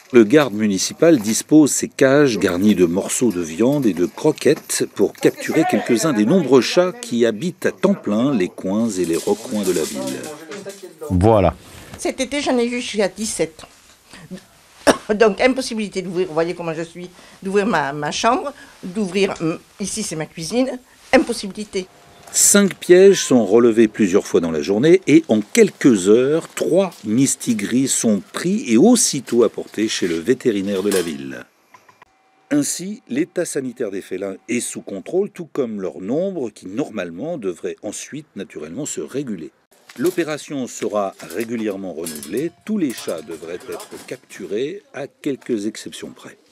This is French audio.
Le garde municipal dispose ses cages garnies de morceaux de viande et de croquettes pour capturer quelques-uns des nombreux chats qui habitent à temps plein les coins et les recoins de la ville. Voilà. Cet été, j'en ai vu jusqu'à 17. Donc, impossibilité d'ouvrir, vous voyez comment je suis, d'ouvrir ma chambre, d'ouvrir, ici c'est ma cuisine, impossibilité. 5 pièges sont relevés plusieurs fois dans la journée et en quelques heures, 3 mistigris sont pris et aussitôt apportés chez le vétérinaire de la ville. Ainsi, l'état sanitaire des félins est sous contrôle, tout comme leur nombre qui normalement devrait ensuite naturellement se réguler. L'opération sera régulièrement renouvelée, tous les chats devraient être capturés à quelques exceptions près.